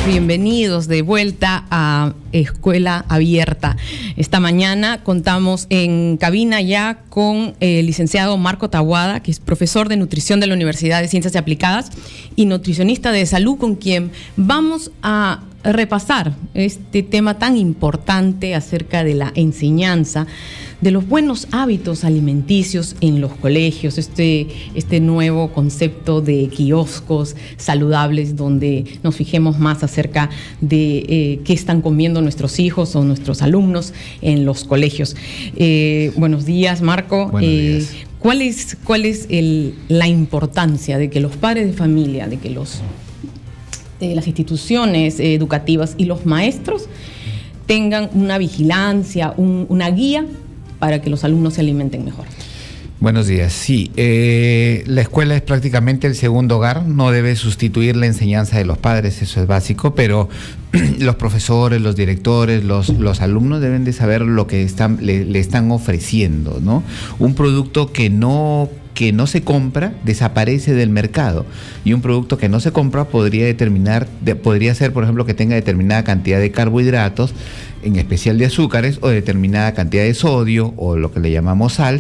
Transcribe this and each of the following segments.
Bienvenidos de vuelta a Escuela Abierta. Esta mañana contamos en cabina ya con el licenciado Marco Taboada, que es profesor de nutrición de la Universidad de Ciencias Aplicadas y nutricionista de salud, con quien vamos a repasar este tema tan importante acerca de la enseñanza de los buenos hábitos alimenticios en los colegios, este nuevo concepto de kioscos saludables, donde nos fijemos más acerca de qué están comiendo nuestros hijos o nuestros alumnos en los colegios. Buenos días, Marco. Buenos días. ¿Cuál es la importancia de que los padres de familia, de que las instituciones educativas y los maestros tengan una vigilancia, una guía para que los alumnos se alimenten mejor? Buenos días. Sí, la escuela es prácticamente el segundo hogar, no debe sustituir la enseñanza de los padres, eso es básico, pero los profesores, los directores, los alumnos deben de saber lo que le están ofreciendo, ¿no? Un producto que no se compra desaparece del mercado, y un producto que no se compra podría ser, por ejemplo, que tenga determinada cantidad de carbohidratos, en especial de azúcares, o determinada cantidad de sodio, o lo que le llamamos sal,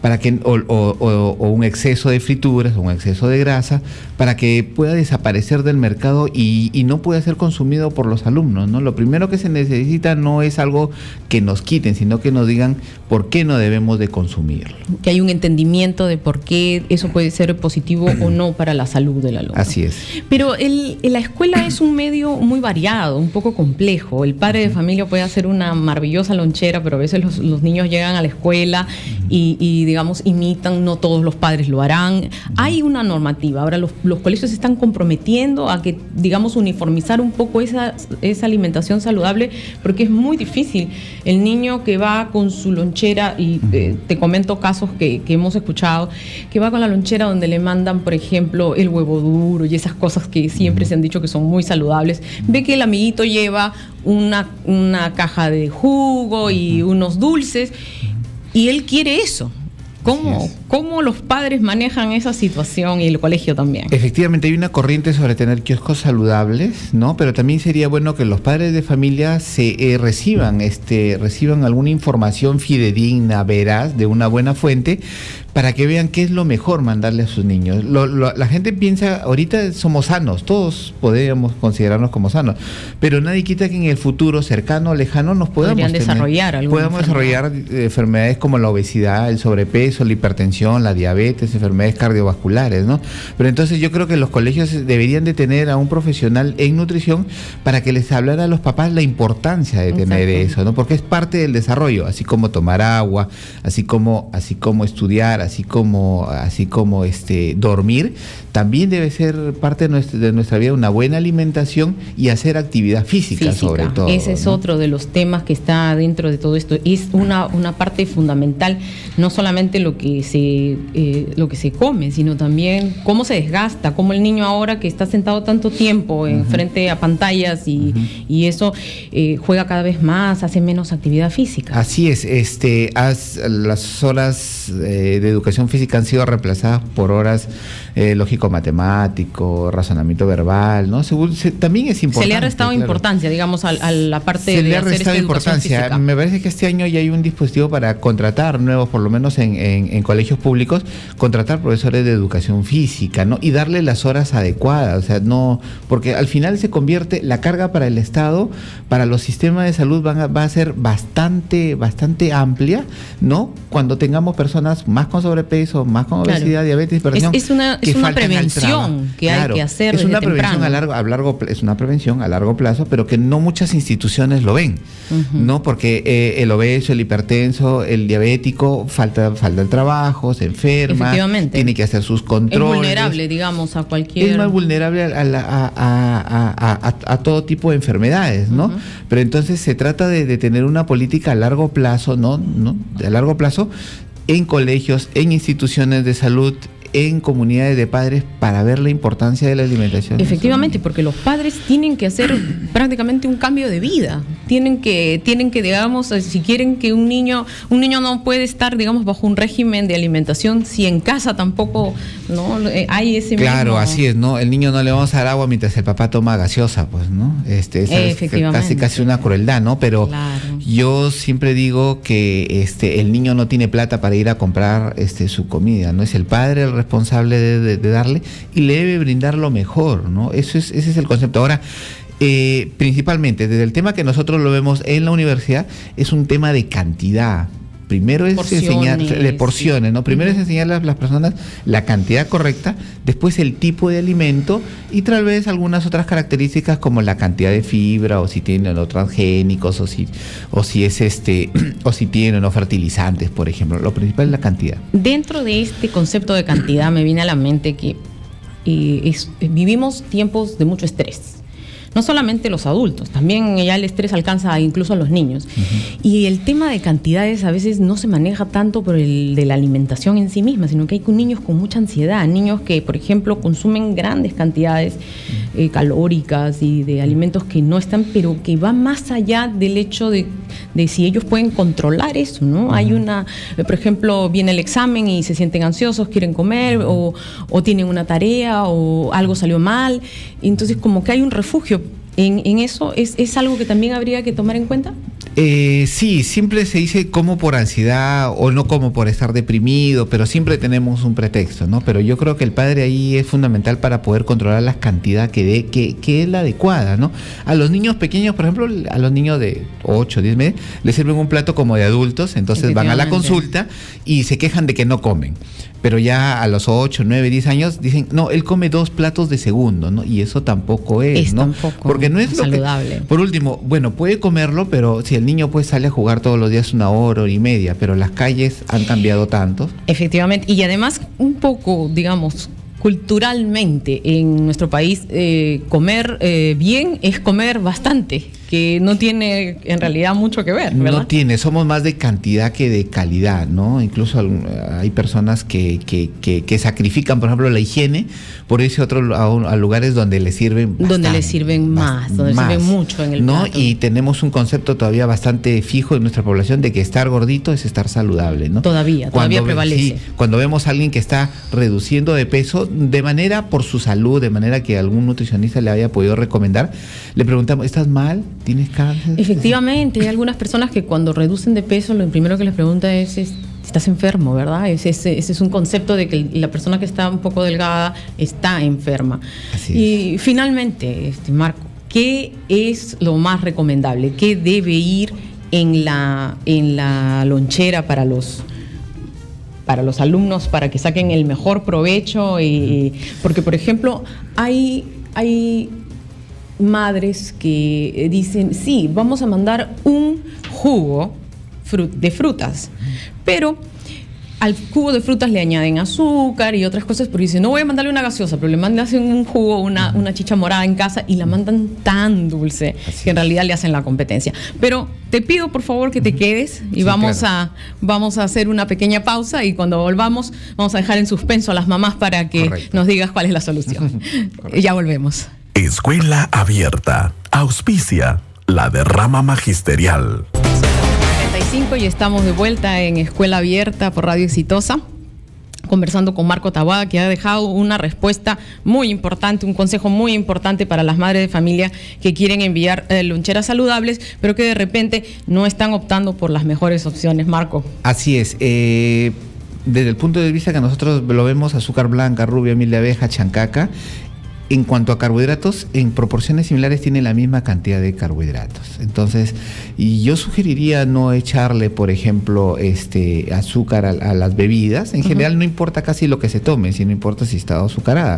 o un exceso de frituras, o un exceso de grasa, para que pueda desaparecer del mercado y no pueda ser consumido por los alumnos, ¿no? Lo primero que se necesita no es algo que nos quiten, sino que nos digan por qué no debemos de consumirlo. Que hay un entendimiento de por qué eso puede ser positivo o no para la salud del alumno. Así es. Pero la escuela es un medio muy variado, un poco complejo. El padre de familia puede hacer una maravillosa lonchera, pero a veces los niños llegan a la escuela y digamos, imitan, no todos los padres lo harán. Hay una normativa. Ahora los colegios se están comprometiendo a que, digamos, uniformizar un poco esa alimentación saludable, porque es muy difícil. El niño que va con su lonchera, y te comento casos que hemos escuchado, que va con la lonchera donde le mandan, por ejemplo, el huevo duro y esas cosas que siempre se han dicho que son muy saludables, ve que el amiguito lleva una caja de jugo y unos dulces, y él quiere eso. ¿Cómo los padres manejan esa situación, y el colegio también? Efectivamente, hay una corriente sobre tener kioscos saludables, ¿no? Pero también sería bueno que los padres de familia reciban alguna información fidedigna, veraz, de una buena fuente, para que vean qué es lo mejor mandarle a sus niños. La gente piensa, ahorita somos sanos, todos podríamos considerarnos como sanos, pero nadie quita que en el futuro cercano o lejano podamos desarrollar enfermedades como la obesidad, el sobrepeso, la hipertensión, la diabetes, enfermedades cardiovasculares, ¿no? Pero entonces yo creo que los colegios deberían de tener a un profesional en nutrición para que les hablara a los papás la importancia de tener eso, ¿no? Porque es parte del desarrollo, así como tomar agua, así como estudiar, así como dormir, también debe ser parte de nuestra vida una buena alimentación y hacer actividad física sobre todo. Ese es, ¿no?, otro de los temas que está dentro de todo esto. Es una parte fundamental, no solamente lo que se come, sino también cómo se desgasta, cómo el niño ahora que está sentado tanto tiempo frente a pantallas y eso juega cada vez más, hace menos actividad física. Así es, las horas de educación física han sido reemplazadas por horas lógico-matemático, razonamiento verbal, ¿no? También es importante. Se le ha restado importancia, digamos, a la parte de hacer esta educación física. Me parece que este año ya hay un dispositivo para contratar nuevos, por lo menos en colegios públicos, contratar profesores de educación física, ¿no? Y darle las horas adecuadas, o sea, no, porque al final se convierte la carga para el Estado, para los sistemas de salud va a ser bastante amplia, ¿no? Cuando tengamos personas más con sobrepeso, más con obesidad, diabetes, hipertensión, es una prevención que hay que hacer desde temprano. Es una prevención a largo plazo, pero que no muchas instituciones lo ven, ¿no? Porque el obeso, el hipertenso, el diabético falta el trabajo, se enferma, tiene que hacer sus controles. Es vulnerable, digamos, a cualquier... Es más vulnerable a todo tipo de enfermedades, ¿no? Pero entonces se trata de tener una política a largo plazo, ¿no? A largo plazo, en colegios, en instituciones de salud, en comunidades de padres para ver la importancia de la alimentación. Efectivamente, porque los padres tienen que hacer prácticamente un cambio de vida. Tienen que, digamos, si quieren que un niño no puede estar, digamos, bajo un régimen de alimentación si en casa tampoco, ¿no? Hay ese Claro, mismo... así es, ¿no? El niño no le vamos a dar agua mientras el papá toma gaseosa, pues, ¿no? Esa es casi una crueldad, ¿no? Pero claro, yo siempre digo que el niño no tiene plata para ir a comprar su comida, ¿no? Es el padre el responsable de darle y le debe brindar lo mejor, ¿no? ese es el concepto. Ahora, principalmente, desde el tema que nosotros lo vemos en la universidad, es un tema de cantidad. Primero es enseñar porciones, ¿no? Primero es enseñarle a las personas la cantidad correcta, después el tipo de alimento y tal vez algunas otras características como la cantidad de fibra o si tienen o transgénicos o si tienen o no fertilizantes, por ejemplo. Lo principal es la cantidad. Dentro de este concepto de cantidad me viene a la mente que vivimos tiempos de mucho estrés. No solamente los adultos, también ya el estrés alcanza incluso a los niños. Y el tema de cantidades a veces no se maneja tanto por el de la alimentación en sí misma, sino que hay niños con mucha ansiedad, niños que, por ejemplo, consumen grandes cantidades calóricas y de alimentos que no están, pero que va más allá del hecho de si ellos pueden controlar eso, ¿no? Hay por ejemplo, viene el examen y se sienten ansiosos, quieren comer o tienen una tarea o algo salió mal, entonces como que hay un refugio. ¿En eso es algo que también habría que tomar en cuenta? Sí, siempre se dice como por ansiedad o no como por estar deprimido, pero siempre tenemos un pretexto, ¿no? Pero yo creo que el padre ahí es fundamental para poder controlar la cantidad que es la adecuada, ¿no? A los niños pequeños, por ejemplo, a los niños de 8, 10 meses, les sirven un plato como de adultos, entonces van a la consulta y se quejan de que no comen. Pero ya a los 8, 9, 10 años dicen, no, él come 2 platos de segundo, ¿no? Y eso tampoco es, ¿no? Porque no es saludable. Por último, bueno, puede comerlo, pero si el niño pues sale a jugar todos los días 1 hora, hora y media, pero las calles han cambiado tanto. Efectivamente, y además un poco, digamos, culturalmente en nuestro país, comer bien es comer bastante, que no tiene en realidad mucho que ver, ¿verdad? No tiene, somos más de cantidad que de calidad, ¿no? Incluso hay personas que sacrifican, por ejemplo, la higiene por irse a lugares donde les sirven bastante, donde les sirven más, donde les sirven mucho en el ¿no? plato. Y tenemos un concepto todavía bastante fijo en nuestra población de que estar gordito es estar saludable, ¿no? Todavía prevalece. Sí, cuando vemos a alguien que está reduciendo de peso de manera por su salud, de manera que algún nutricionista le haya podido recomendar, le preguntamos, ¿estás mal? ¿Tienes cáncer? Efectivamente, hay algunas personas que cuando reducen de peso, lo primero que les pregunta es estás enfermo, ¿verdad? Ese es un concepto de que la persona que está un poco delgada está enferma. Así es. Y finalmente, Marco, ¿qué es lo más recomendable? ¿Qué debe ir en la lonchera para los alumnos para que saquen el mejor provecho? Porque, por ejemplo, hay madres que dicen, sí, vamos a mandar un jugo de frutas, pero al jugo de frutas le añaden azúcar y otras cosas, porque dicen, no voy a mandarle una gaseosa, pero le mandan un jugo, una chicha morada en casa y la mandan tan dulce que en realidad le hacen la competencia. Pero te pido por favor que te quedes y vamos a hacer una pequeña pausa y cuando volvamos vamos a dejar en suspenso a las mamás para que nos digas cuál es la solución. Ya volvemos. Escuela Abierta. Auspicia la derrama magisterial. 45 y estamos de vuelta en Escuela Abierta por Radio Exitosa, conversando con Marco Taboada, que ha dejado una respuesta muy importante, un consejo muy importante para las madres de familia que quieren enviar loncheras saludables, pero que de repente no están optando por las mejores opciones. Marco. Así es. Desde el punto de vista que nosotros lo vemos, azúcar blanca, rubia, miel de abeja, chancaca, en cuanto a carbohidratos, en proporciones similares tienen la misma cantidad de carbohidratos. Entonces, y yo sugeriría no echarle, por ejemplo, azúcar a las bebidas. En general no importa casi lo que se tome, sino importa si está azucarada.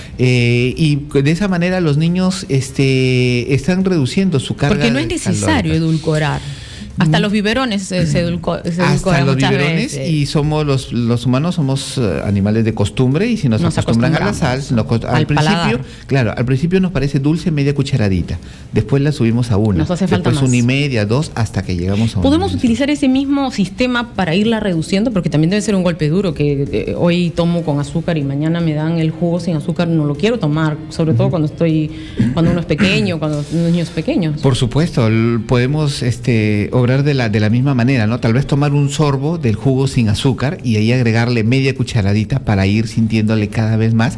Y de esa manera los niños están reduciendo su carga. Porque no es necesario edulcorar. Hasta los biberones se edulcoran hasta los muchas biberones veces. y somos los humanos somos animales de costumbre y si nos acostumbran a la sal, al principio, claro, al principio nos parece dulce media cucharadita, después la subimos a una, nos hace falta después más. 1,5, 2 hasta que llegamos a una. ¿Podemos utilizar ese mismo sistema para irla reduciendo? Porque también debe ser un golpe duro que hoy tomo con azúcar y mañana me dan el jugo sin azúcar, no lo quiero tomar, sobre todo cuando uno es pequeño, cuando los niños pequeños. Por supuesto, podemos obrar de la misma manera, ¿no? Tal vez tomar un sorbo del jugo sin azúcar y ahí agregarle media cucharadita para ir sintiéndole cada vez más.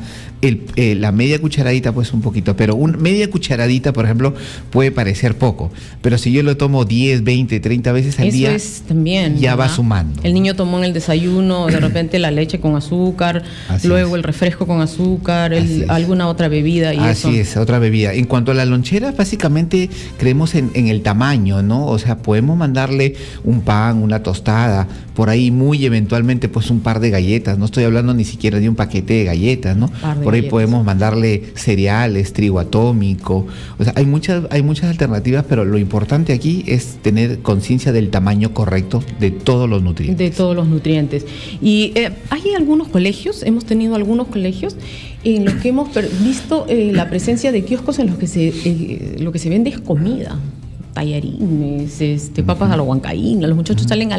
La media cucharadita pues un poquito, pero media cucharadita, por ejemplo, puede parecer poco, pero si yo lo tomo 10, 20, 30 veces al día, es también, ya ¿verdad? va sumando. El niño tomó en el desayuno, de repente la leche con azúcar, luego el refresco con azúcar, alguna otra bebida. Así es, otra bebida. En cuanto a la lonchera, básicamente creemos en el tamaño, ¿no? O sea, podemos mandarle un pan, una tostada, por ahí muy eventualmente pues un par de galletas, no estoy hablando ni siquiera de un paquete de galletas, ¿no? Por ahí podemos mandarle cereales, trigo atómico, o sea, hay muchas alternativas, pero lo importante aquí es tener conciencia del tamaño correcto de todos los nutrientes. De todos los nutrientes. Y hay algunos colegios, hemos tenido algunos colegios en los que hemos visto la presencia de kioscos en los que lo que se vende es comida. Tallarines, papas a la huancaína, los muchachos salen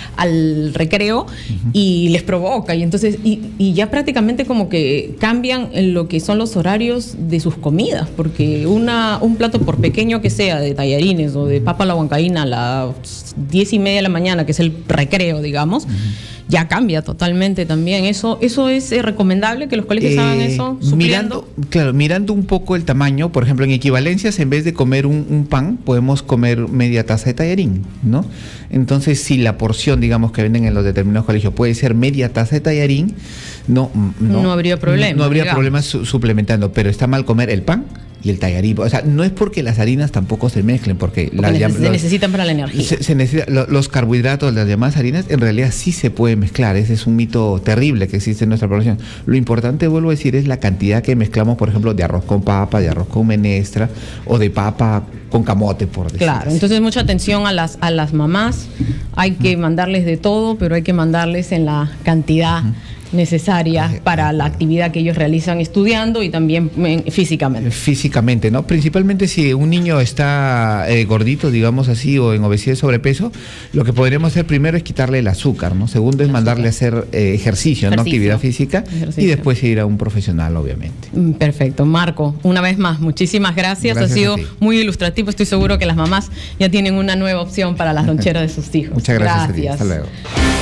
al recreo y les provoca, y entonces y ya prácticamente como que cambian lo que son los horarios de sus comidas, porque un plato, por pequeño que sea, de tallarines o de papa a la huancaína a las 10:30 de la mañana, que es el recreo, digamos, ya cambia totalmente también. Eso es recomendable que los colegios hagan eso, supliendo. Mirando un poco el tamaño, por ejemplo, en equivalencias, en vez de comer un pan, podemos comer media taza de tallarín, ¿no? Entonces, si la porción, digamos, que venden en los determinados colegios puede ser media taza de tallarín, no habría problema. No habría problema suplementando, pero está mal comer el pan y el tallarín. O sea, no es porque las harinas tampoco se mezclen, porque se necesitan para la energía. Se necesita, los carbohidratos, las llamadas harinas, en realidad sí se pueden mezclar. Ese es un mito terrible que existe en nuestra población. Lo importante, vuelvo a decir, es la cantidad que mezclamos, por ejemplo, de arroz con papa, de arroz con menestra o de papa con camote, por decirlo. Claro, entonces mucha atención a las mamás. Hay que mandarles de todo, pero hay que mandarles en la cantidad necesaria para la actividad que ellos realizan estudiando y también físicamente. Físicamente, ¿no? Principalmente si un niño está gordito, digamos así, o en obesidad y sobrepeso, lo que podríamos hacer primero es quitarle el azúcar, ¿no? Segundo es mandarle a hacer ejercicio, ¿no? Actividad física, y después ir a un profesional, obviamente. Perfecto. Marco, una vez más, muchísimas gracias. Ha sido muy ilustrativo. Estoy seguro que las mamás ya tienen una nueva opción para las loncheras de sus hijos. Muchas gracias. Hasta luego.